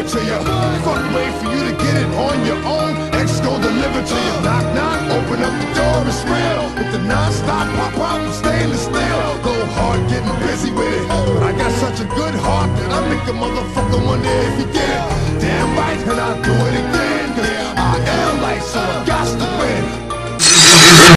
to you. Fuck, wait for you to get it on your own. X gon' deliver to you. Knock, knock, open up the door, it's real. With the non-stop pop-up and stainless steel. Go hard, getting busy with it. But I got such a good heart that I make a motherfucker wonder if you get it. Damn right, and I'll do it again. Cause I am light, so I got to win.